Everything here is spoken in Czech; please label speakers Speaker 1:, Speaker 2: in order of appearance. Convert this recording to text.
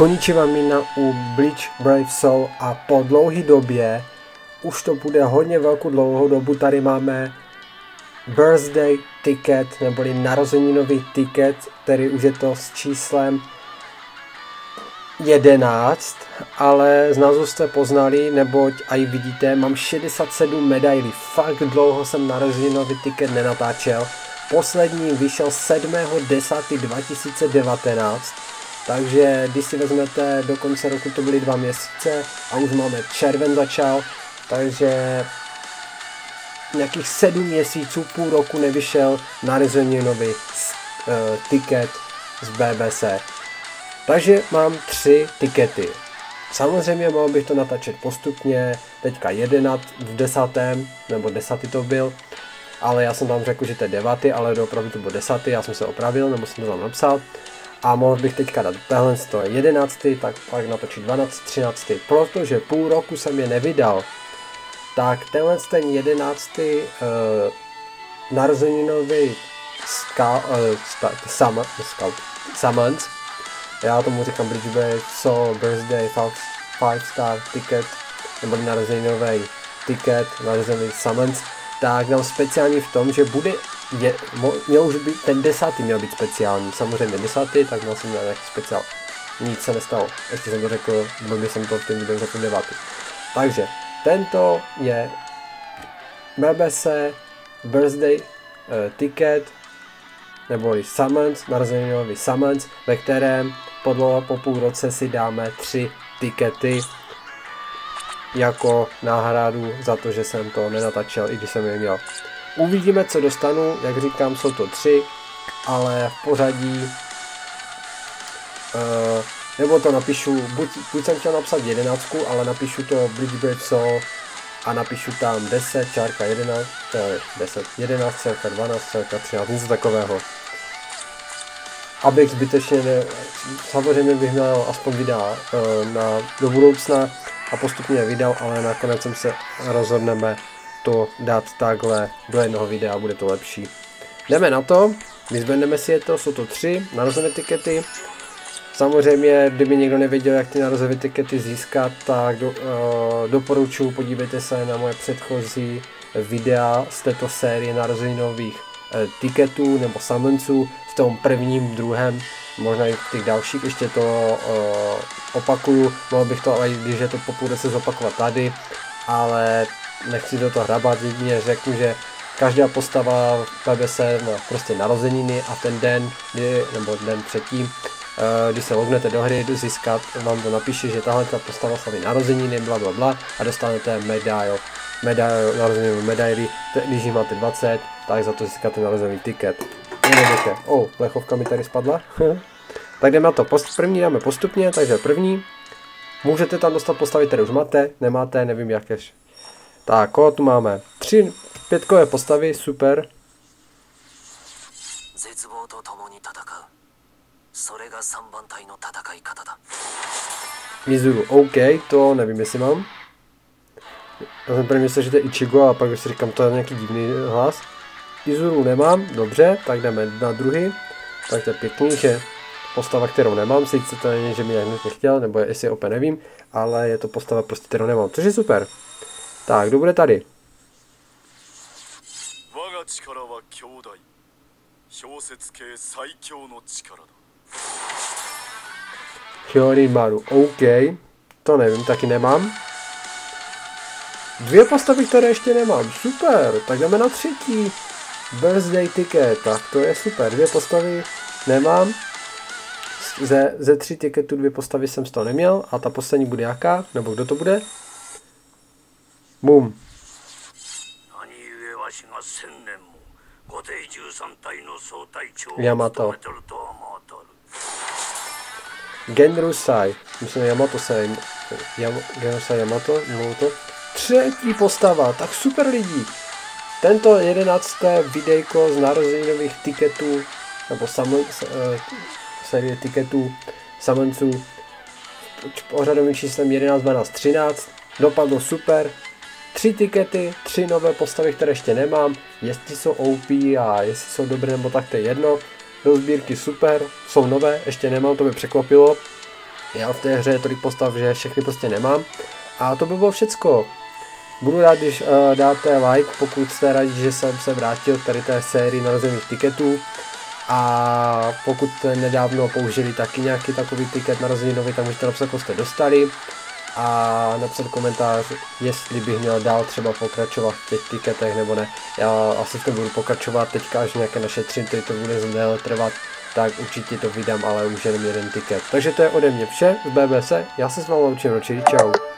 Speaker 1: Konnichiwa mina u Bleach Brave Soul a po dlouhé době, už to bude hodně velkou dlouhou dobu, tady máme birthday ticket, neboli narozeninový ticket, který už je to s číslem 11, ale z názvu jste poznali, neboť a i vidíte, mám 67 medailí, fakt dlouho jsem narozeninový ticket nenatáčel. Poslední vyšel 7.10.2019, takže když si vezmete, do konce roku to byly 2 měsíce a už máme červen začal, takže nějakých 7 měsíců, půl roku nevyšel narozeninový ticket z BBC. Takže mám 3 tikety. Samozřejmě mohl bych to natáčet postupně, teďka 11 v 10. nebo 10. to byl, ale já jsem tam řekl, že to je 9, ale opravdu to byl 10, já jsem se opravil, nebo jsem to tam napsal. A mohl bych teďka dát tohle, to je 11, tak pak natočit 12, 13, protože půl roku jsem je nevydal. Tak tenhle ten 11. narozeninový summons, já tomu říkám Bleach Brave Soul Birthday 5-star ticket, nebo narozeninový ticket, narozeninový summons, tak nám speciální v tom, že bude, měl už být, ten 10. měl být speciální, samozřejmě 10, tak měl jsem nějaký speciál, nic se nestalo, ještě jsem to řekl, blbě jsem to v tom videu řekl 9. Takže tento je BBC Birthday ticket, neboli summons, narozeninový summons, ve kterém po půl roce si dáme 3 tikety jako náhradu za to, že jsem to nenatačil, i když jsem je měl. Uvidíme, co dostanu, jak říkám, jsou to 3, ale v pořadí, nebo to napíšu, buď jsem chtěl napsat 11, ale napíšu to Bleach Brave Soul a napíšu tam 10, čárka 11, 10, 11, čárka 12, čárka 13, něco takového. Abych zbytečně samozřejmě bych měl aspoň videa do budoucna a postupně vydal, ale nakonec se rozhodneme to dát takhle do jednoho videa, bude to lepší. Jdeme na to, vyzvedneme si je to, jsou to 3 narozeniny tikety. Samozřejmě, kdyby někdo nevěděl, jak ty narozeniny tikety získat, tak doporučuji, podívejte se na moje předchozí videa z této série narozeninových tiketů nebo summonsů, v tom prvním, druhém, možná i v těch dalších, ještě to opakuju, mohl bych to, i když je to po půl roce zopakovat tady, ale nechci do toho hrabat, jedině řeknu, že každá postava v BBC má prostě narozeniny a ten den, nebo den předtím, když se lognete do hry, získat, vám to napíše, že tahle postava slaví narozeniny, blablabla a dostanete narozeninovou medaili, když jich máte 20, tak za to získáte narozeninový tiket. Jednoduché. Plechovka mi tady spadla. Tak jdeme na to. První dáme postupně, takže první. Můžete tam dostat postavy, které už máte, nemáte, nevím jaké. Tak, koho tu máme? 3 5kové postavy, super. Mizuru, OK, to nevím, jestli mám. Já jsem první myslel, že to je Ichigo, a pak si říkám, to je nějaký divný hlas. Mizuru nemám, dobře, tak jdeme na druhý. Tak to je pěkný, že postava, kterou nemám, sice to není, že mi hned nechtěl, nebo jestli opět nevím, ale je to postava, prostě, kterou nemám, což je super. Tak, kdo bude tady? Hyorimaru, OK, to nevím, taky nemám. 2 postavy, které ještě nemám, super, tak jdeme na třetí. Birthday ticket, tak to je super, 2 postavy nemám. Ze 3 ticketů 2 postavy jsem z toho neměl a ta poslední bude jaká? Nebo kdo to bude? Boom. Yamato. Genrusai. Myslím, Yamato-sai. Genrusai Yamato. Třetí postava, tak super lidi. Tento 11. videjko z narozeninových tiketů, nebo série tiketů, summonců, pořadovým číslem 11, 12, 13, dopadlo super. 3 tikety, 3 nové postavy, které ještě nemám, jestli jsou OP a jestli jsou dobré nebo tak, to je jedno. Do sbírky super, jsou nové, ještě nemám, to mě překvapilo. Já v té hře je tolik postav, že všechny prostě nemám. A to by bylo všecko. Budu rád, když dáte like, pokud jste rádi, že jsem se vrátil k tady té sérii narozených tiketů. A pokud jste nedávno použili taky nějaký takový tiket narozeninový, tak můžete napsat, jako jste dostali. A napsat komentář, jestli bych měl dál třeba pokračovat v těch tiketech nebo ne. Já asi v tom budu pokračovat teďka, až nějaké naše 3, který to bude déle trvat, tak určitě to vydám, ale už jenom jeden tiket. Takže to je ode mě vše z BBC, já se s vámi loučím, čau.